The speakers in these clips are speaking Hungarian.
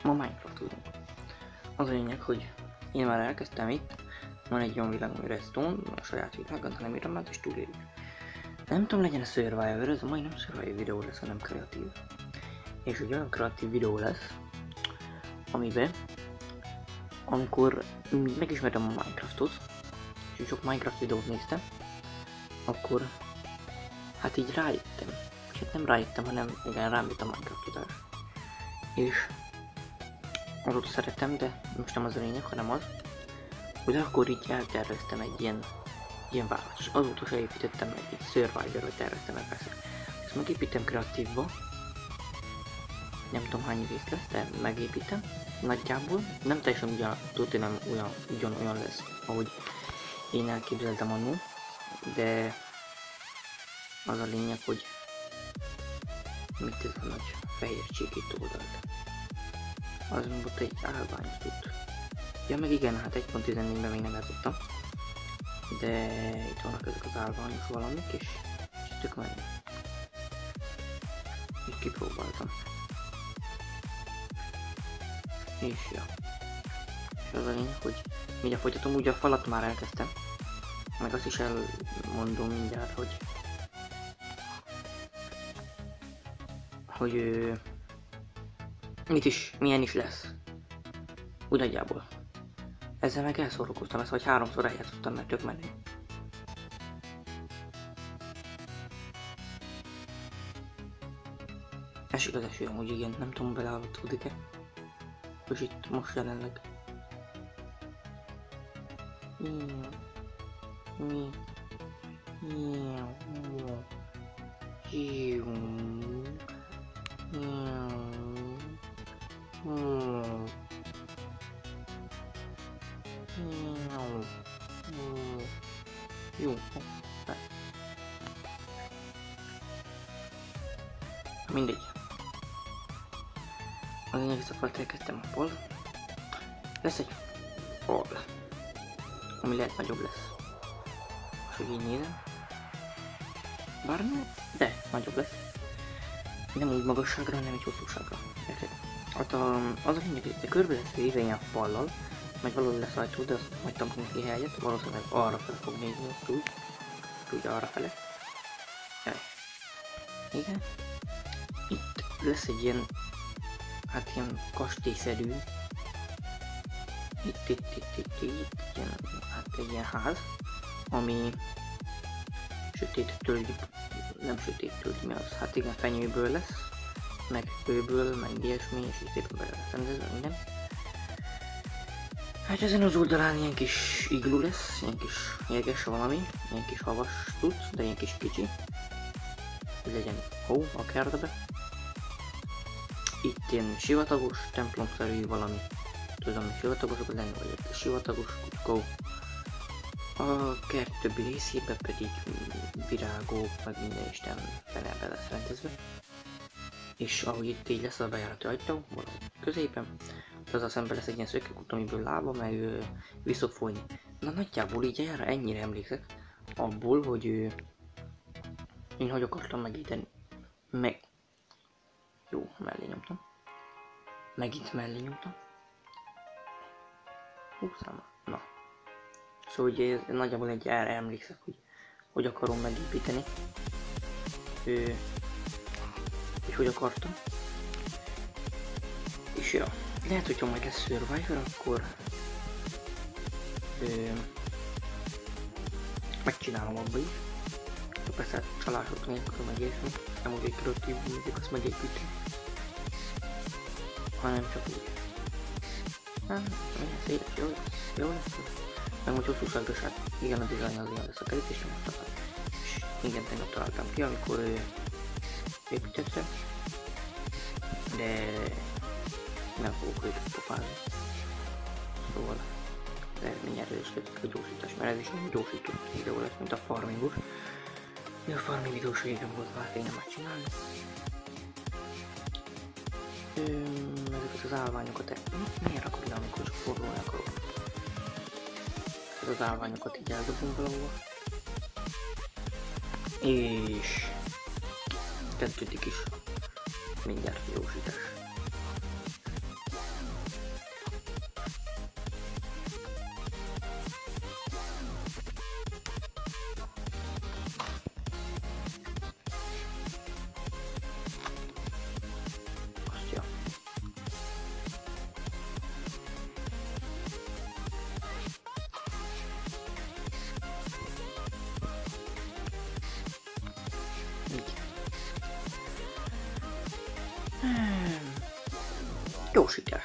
Ma Minecraftozunk. Az a lényeg, hogy én már elkezdtem itt, van egy olyan világ, ami Redstone, a saját világon, hanem írom át és túlélünk. Nem tudom, legyen a Survivor, ez a mai nem Survivor videó lesz, hanem kreatív. És egy olyan kreatív videó lesz, amiben, amikor megismertem a Minecraftot, és sok Minecraft videót néztem, akkor hát így rájöttem. És hát nem rájöttem, hanem igen, rám jött a Minecraftozás. És azóta szeretem, de most nem az a lényeg, hanem az, hogy akkor így elterveztem egy ilyen vállalat, és azóta se építettem meg egy Survivor-ra terveztem meg persze. Ezt megépítem kreatívba, nem tudom hány rész lesz, de megépítem nagyjából. Nem teljesen ugyanolyan lesz, ahogy én elképzeltem annól, de az a lényeg, hogy mit ez a nagy fehér csík itt oldalt. Az volt egy állványos tud. Ja meg igen, hát 1.14-ben még nem játszottam. De itt vannak ezek az állványos valamik, és tök menni. Így kipróbáltam. És ja. És az a lényeg, hogy mindjárt folytatom, ugye a falat már elkezdtem. Meg azt is elmondom mindjárt, hogy milyen is lesz. Úgy nagyjából. Ezzel meg elszórakoztam, ezt vagy 3-szor eljátszottam, mert tök menő. Esik az eső amúgy, igen, nem tudom belehallatszódik-e. És itt most jelenleg. Jó. Mindegy. A lényeg, hogy a falt elkezdtem a fal. Lesz egy fal, ami lehet nagyobb lesz. Most, hogy így nézem. Bár nem, de nagyobb lesz. Nem úgy magasságra, hanem egy hosszúságra. Hát az a lényeg, hogy körbe lesz véve ilyen fallal, meg valahol lesz ajtó, de azt hagytam neki helyet, valószínűleg arra fel fog nézni, úgy arra fele. Jaj. Igen. Itt lesz egy ilyen, hát ilyen kastélyszerű, itt ilyen, hát egy ilyen ház, ami sötét tölgy, nem sötét tölgy, mi az, hát igen, fenyőből lesz, meg kőből, meg ilyesmi, és így szépen bele lesz rendezve minden. Hát ezen az oldalán ilyen kis iglu lesz, ilyen kis jeges valami, ilyen kis havas tudsz, de ilyen kis kicsi. Ez legyen hó a kertbe. Itt ilyen sivatagos, templomszerű valami. Tudom, hogy sivatagosok lenni, vagy egy sivatagos kutkó. A kert többi részében pedig virágok, meg minden isten fenelbe lesz rendezve. És ahogy itt így lesz a bejárati ajtó, valami középen, azzal szemben lesz egy ilyen szökőkút, amiből lába, meg vissza fog folyni. Na nagyjából így erre ennyire emlékszek, abból, hogy én hogy akartam megíteni. Jó, mellé nyomtam. Megint mellé nyomtam. Húszám. Na. Szóval ugye nagyjából egy erre emlékszek, hogy akarom megépíteni. Hogy akartam. És ja, lehet, hogyha majd lesz Survivor, akkor megcsinálom abba is. Persze csalások nélkül meg ilyesmi, nem úgy egy kreatív mondjuk azt megépíteni, hanem csak úgy. Hát, széles, jó lesz. Meg most hosszúságos, hát igen, a dizájn az ilyen lesz a kerítés, most akar. És igen, tegnap találtam ki, amikor építettem, de nem fogok őket pofázni. Szóval mindjárt először a gyorsítás, mert ez is egy gyorsított videó lesz, mint a farmingos. A farming videós régen volt már kéne megcsinálni. Ezeket az állványokat miért rakod le, amikor csak forrulni akarok? Az állványokat így eldobunk valahova. És kezdődik is mindjárt gyorsítás. gyorsítás.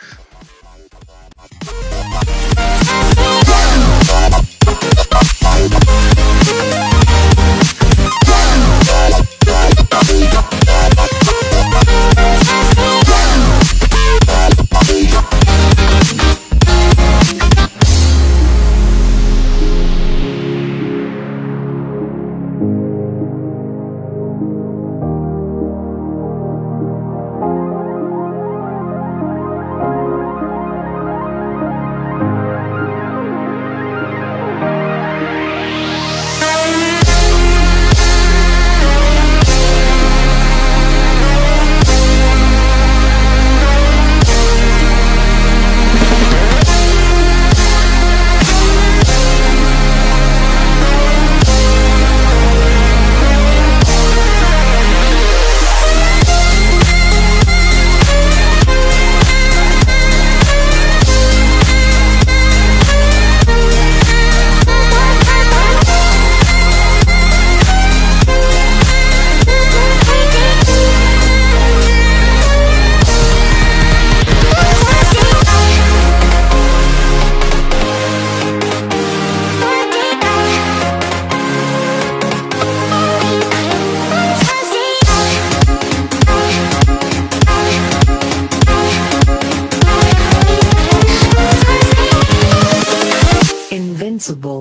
Invincible.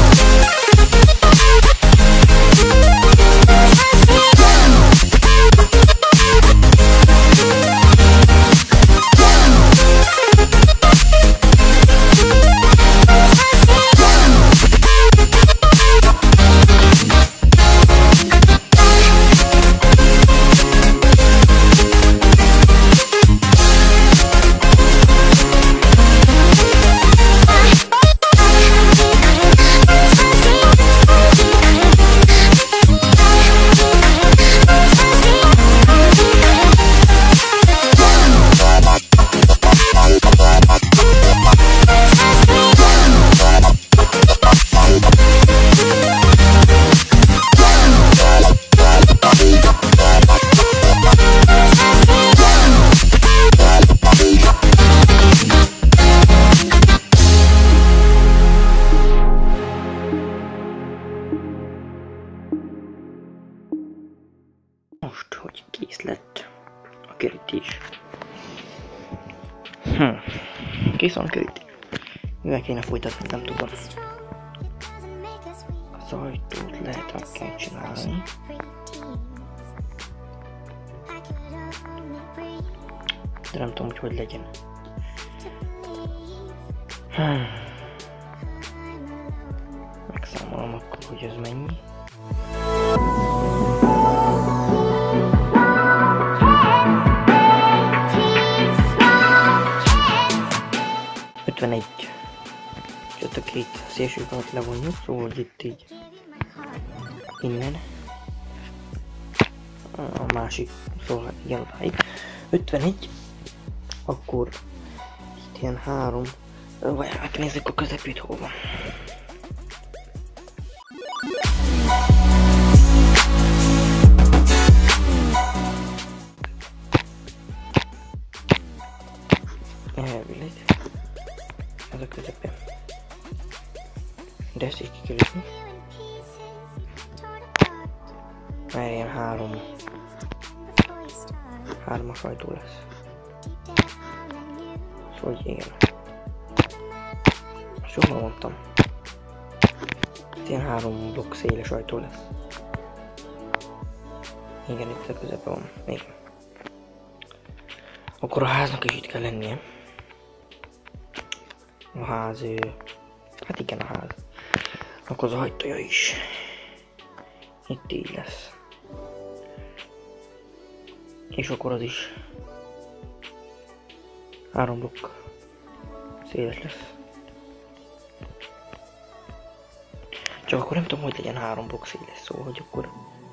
Most, hogy kész lett a kerítés. Kész van a kerítés. Mivel kéne folytatni, nem tudom. Az ajtót lehet meg kell csinálni. De nem tudom, hogy legyen. Megszámolom akkor, hogy ez mennyi. És a két szélsőkat levonjuk, szóval hogy itt így innen a másik, szóval igen odáig 51, akkor itt ilyen 3, vagy átnézzük a közepét hol van. Elvileg ez a közepén. De ezt így ki kell ütni. Mert ilyen 3-as ajtó lesz. Szóval igen. Soha mondtam. Ilyen 3 blokk széles ajtó lesz. Igen, itt a közepe van. Igen. Akkor a háznak is itt kell lennie. A ház... Hát igen, a ház. Akkor az ajtója is. Itt így lesz. És akkor az is 3 blokk széles lesz. Csak akkor nem tudom, hogy legyen 3 blokk széles, szóval hogy akkor...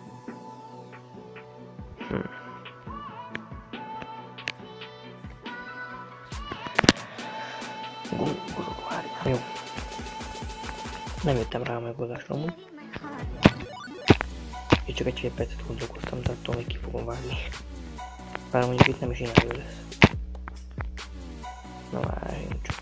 Gondolkozok, várjál. Jó. Nem jöttem rá a megoldásra amúgy. Én csak egy fél percet gondolkoztam, de attól még ki fogom vágni. Bár mondjuk itt nem is ilyen elő lesz. Na várjunk csak.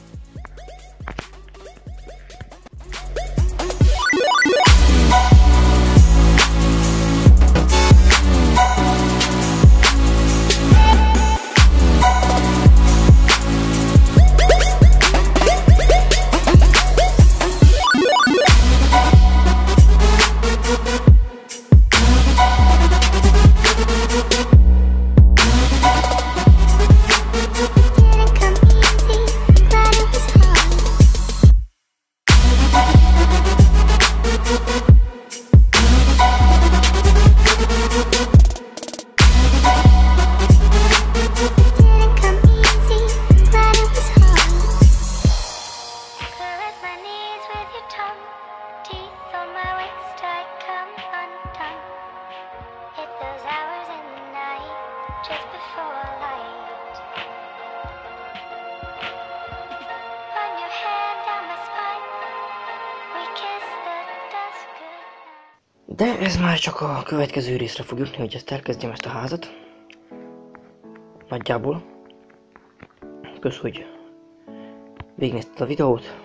De ez már csak a következő részre fog jutni, hogy ezt elkezdjem, ezt a házat. Nagyjából. Kösz, hogy végignézted a videót.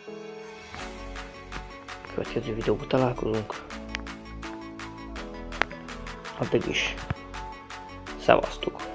Következő videóban találkozunk. Addig is. Szevasztok!